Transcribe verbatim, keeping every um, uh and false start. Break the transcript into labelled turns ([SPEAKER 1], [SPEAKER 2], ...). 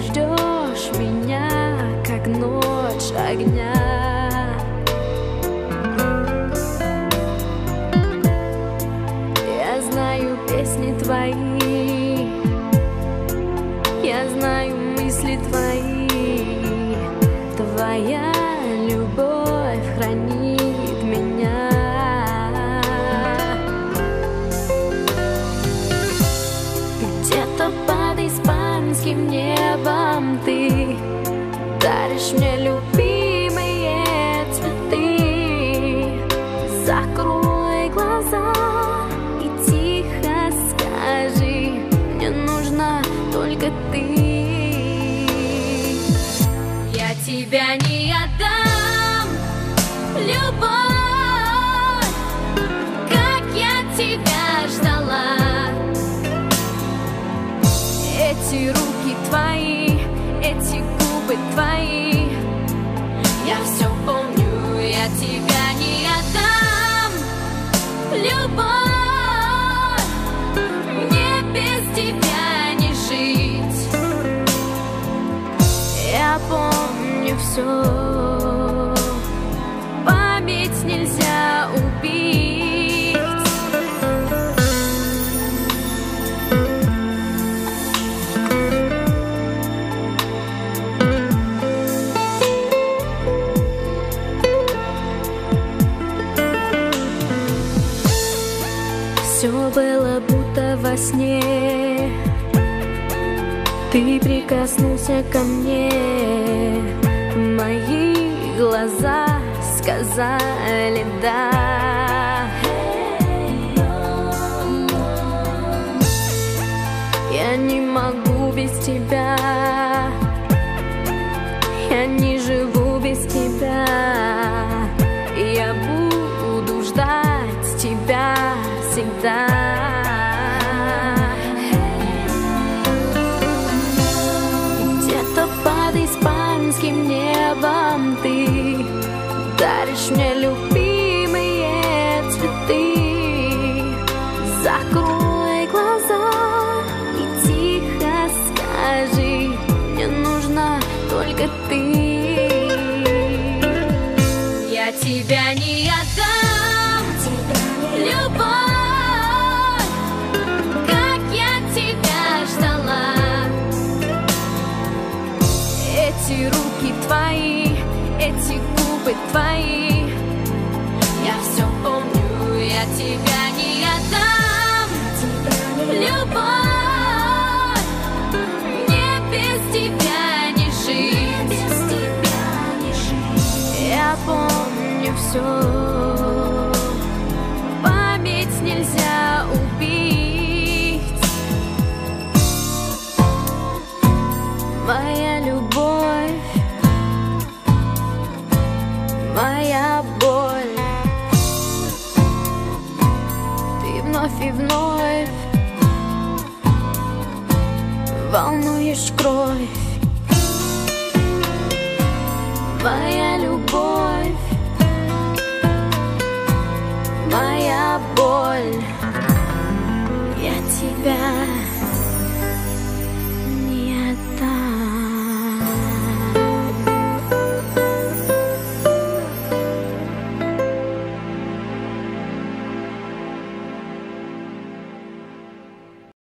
[SPEAKER 1] ждешь меня, как ночь огня. Я знаю песни твои, я знаю мысли твои. Твоя любовь хранит меня. Где-то под испанским небом ты даришь мне любимые цветы. Закрой глаза и тихо скажи: мне нужна только ты. Я тебя не отдам, любовь, как я тебя ждала. Эти руки твои, эти губы твои, я все помню. Я тебя не отдам, любовь, мне без тебя не жить. Я помню все, память нельзя убить. Все было будто во сне, ты прикоснулся ко мне. Мои глаза сказали да. Я не могу без тебя, я не живу без тебя. Я буду ждать тебя всегда. Где-то под испанским небом ты даришь мне любимые цветы. Закрой глаза и тихо скажи: мне нужна только ты. Я тебя не отдам, любовь, как я тебя ждала. Эти руки твои, эти губы твои, я все помню. Я тебя не отдам, любовь, мне без тебя не жить. Я помню все, память нельзя убить. Моя любовь, моя боль, ты вновь и вновь волнуешь кровь. Моя любовь, моя боль, я тебя